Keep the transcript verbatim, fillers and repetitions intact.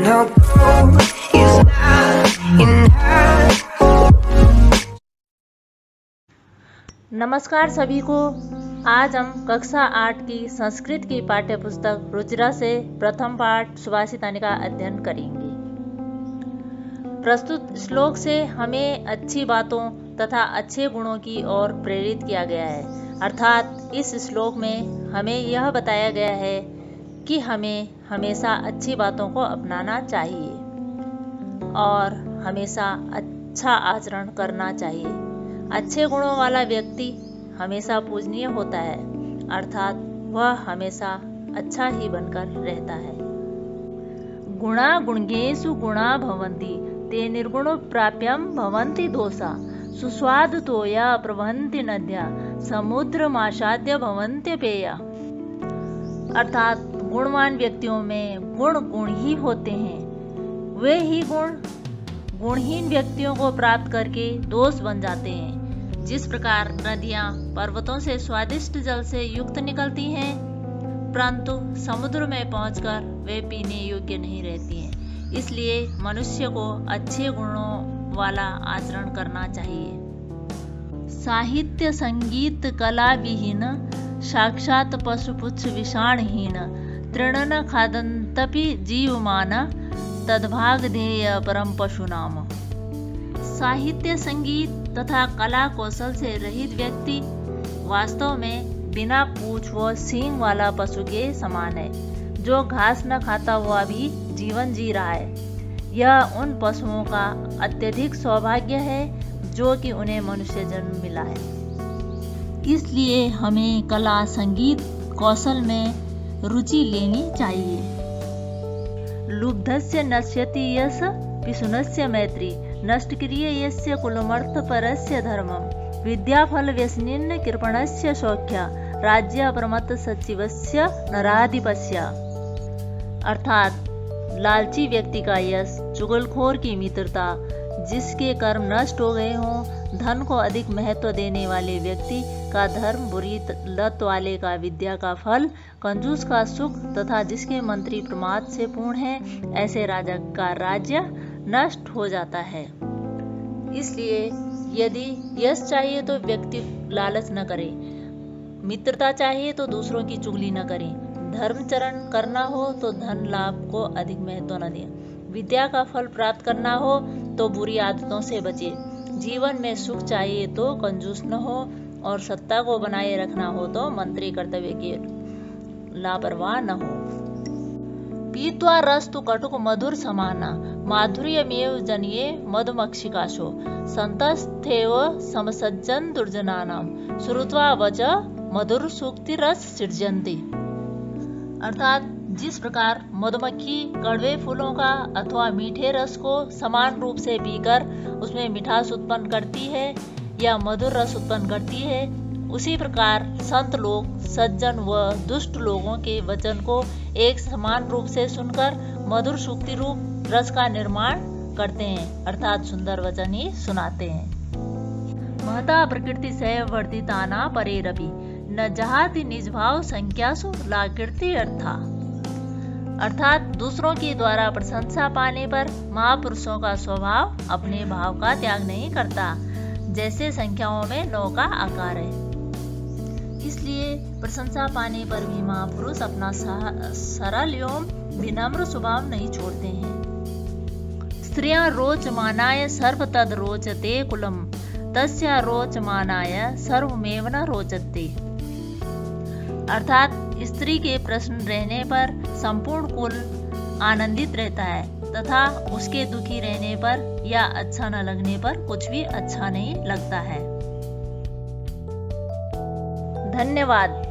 no gold is not enough. नमस्कार सभी को। आज हम कक्षा आठ की संस्कृत की पाठ्य पुस्तक रुचिरा से प्रथम पाठ सुभाषितानि का अध्ययन करेंगे। प्रस्तुत श्लोक से हमें अच्छी बातों तथा अच्छे गुणों की ओर प्रेरित किया गया है। अर्थात इस श्लोक में हमें यह बताया गया है कि हमें हमेशा अच्छी बातों को अपनाना चाहिए और हमेशा अच्छा आचरण करना चाहिए। अच्छे गुणों वाला व्यक्ति हमेशा पूजनीय होता है, अर्थात वह हमेशा अच्छा ही बनकर रहता है। गुणा गुणगेषु गुणा भवन्ति ते निर्गुणो प्राप्यम भवन्ति दोषा सुस्वादु तोया प्रवहन्ति नद्या समुद्रमासाद्य भवन्ति पेया। अर्थात गुणवान व्यक्तियों में गुण गुण ही होते हैं, वे ही गुण गुणहीन व्यक्तियों को प्राप्त करके दोष बन जाते हैं। जिस प्रकार नदियां पर्वतों से स्वादिष्ट जल से युक्त निकलती हैं, परंतु समुद्र में पहुंचकर वे पीने योग्य नहीं रहती हैं। इसलिए मनुष्य को अच्छे गुणों वाला आचरण करना चाहिए। साहित्य संगीत कला विहीन साक्षात पशुपुच्छ विषाणहीन तृणन खादन्तपि जीवमान तद्भाग ध्येय परम पशु नाम। साहित्य संगीत तथा कला कौशल से रहित व्यक्ति वास्तव में बिना पूंछ व सींग वाला पशु के समान है, जो घास न खाता हुआ भी जीवन जी रहा है। यह उन पशुओं का अत्यधिक सौभाग्य है जो कि उन्हें मनुष्य जन्म मिला है। इसलिए हमें कला संगीत कौशल में रुचि लेनी चाहिए। लुब्धस्य नश्यति यश पिशुनस्य मैत्री नष्टक्रिय यस्य कुलमर्थ परस्य धर्मम विद्याफल व्यसनिन्न कृपणस्य सौख्य राज्य प्रमत्त सचिवस्य नराधिपस्य। अर्थात लालची व्यक्ति का यश, चुगलखोर की मित्रता, जिसके कर्म नष्ट हो गए हों, धन को अधिक महत्व देने वाले व्यक्ति का धर्म, बुरी लत वाले का विद्या का फल, कंजूस का सुख तथा जिसके मंत्री प्रमाद से पूर्ण है, ऐसे राजा का राज्य नष्ट हो जाता है। इसलिए यदि यश चाहिए तो व्यक्ति लालच न करे, मित्रता चाहिए तो दूसरों की चुगली न करे, धर्मचरण करना हो तो धन लाभ को अधिक महत्व न दें, विद्या का फल प्राप्त करना हो तो बुरी आदतों से बचे, जीवन में सुख चाहिए तो कंजूस न हो और सत्ता को बनाए रखना हो तो मंत्री कर्तव्य के लापरवाह न हो। पीत्वा रस्तु कटुक मधुर समाना माधुर्यमेव जनिये मधुमक्षिकाशो संतस्थेव समसज्जन दुर्जनानाम श्रुत्वा वच मधुर सूक्ति रस सृजन्ति। अर्थात जिस प्रकार मधुमक्खी कड़वे फूलों का अथवा मीठे रस को समान रूप से पीकर उसमें मिठास उत्पन्न करती है या मधुर रस उत्पन्न करती है, उसी प्रकार संत लोग सज्जन व दुष्ट लोगों के वचन को एक समान रूप से सुनकर मधुर सूक्ति रूप रस का निर्माण करते हैं, अर्थात सुंदर वचन ही सुनाते हैं। महता प्रकृति से वर्तिताना परेरपि न जहाति निज भाव संख्यासु लाकीर्ति अर्था। अर्थात दूसरों के द्वारा प्रशंसा पाने पर महापुरुषों का स्वभाव अपने भाव का त्याग नहीं करता, जैसे संख्याओं में नौ का आकार है। इसलिए प्रशंसा पाने पर भी महापुरुष अपना सरल एवं विनम्र स्वभाव नहीं छोड़ते हैं। स्त्रियां रोचमानाय सर्व तद रोचते कुलम तस्या रोचमानाय सर्वमेव न रोचते। अर्थात स्त्री के प्रश्न रहने पर संपूर्ण कुल आनंदित रहता है तथा उसके दुखी रहने पर या अच्छा न लगने पर कुछ भी अच्छा नहीं लगता है। धन्यवाद।